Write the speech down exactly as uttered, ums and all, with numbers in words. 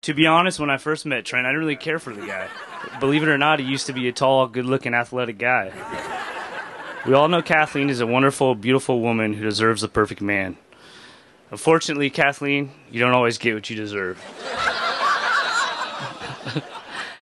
To be honest, when I first met Trent, I didn't really care for the guy. Believe it or not, he used to be a tall, good-looking, athletic guy. We all know Kathleen is a wonderful, beautiful woman who deserves the perfect man. Unfortunately, Kathleen, you don't always get what you deserve.